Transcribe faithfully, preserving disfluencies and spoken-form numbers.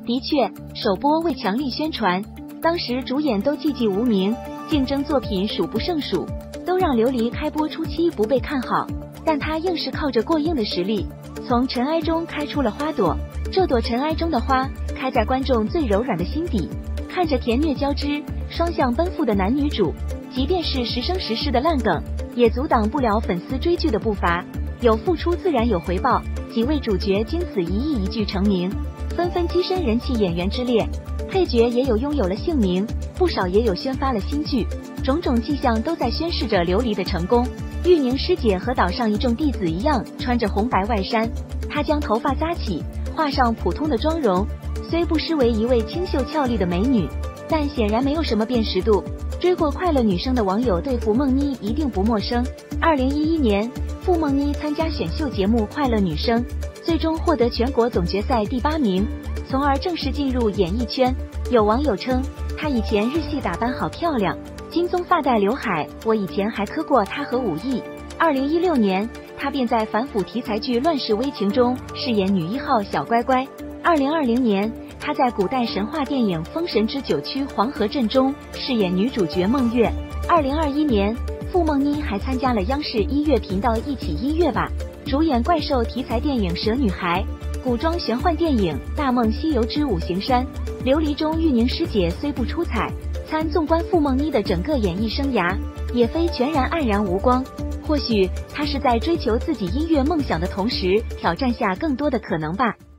的确，首播未强力宣传，当时主演都寂寂无名，竞争作品数不胜数，都让琉璃开播初期不被看好。但她硬是靠着过硬的实力，从尘埃中开出了花朵。这朵尘埃中的花，开在观众最柔软的心底。看着甜虐交织、双向奔赴的男女主，即便是时生时世的烂梗，也阻挡不了粉丝追剧的步伐。有付出自然有回报，几位主角经此一役一剧成名，纷纷跻身人气演员之列。配角也有拥有了姓名，不少也有宣发了新剧，种种迹象都在宣示着琉璃的成功。玉宁师姐和岛上一众弟子一样，穿着红白外衫，她将头发扎起，画上普通的妆容，虽不失为一位清秀俏丽的美女，但显然没有什么辨识度。追过快乐女生的网友对付梦妮一定不陌生。二零一一年，傅梦妮参加选秀节目《快乐女声》，最终获得全国总决赛第八名，从而正式进入演艺圈。有网友称，她以前日系打扮好漂亮，金棕发带刘海，我以前还磕过她和武艺。二零一六年，她便在反腐题材剧《乱世危情》中饰演女一号小乖乖。二零二零年，她在古代神话电影《封神之九曲黄河阵》中饰演女主角梦月。二零二一年，傅梦妮还参加了央视音乐频道《一起音乐吧》，主演怪兽题材电影《蛇女孩》，古装玄幻电影《大梦西游之五行山》。琉璃中玉宁师姐虽不出彩，参纵观傅梦妮的整个演艺生涯，也非全然黯然无光。或许她是在追求自己音乐梦想的同时，挑战下更多的可能吧。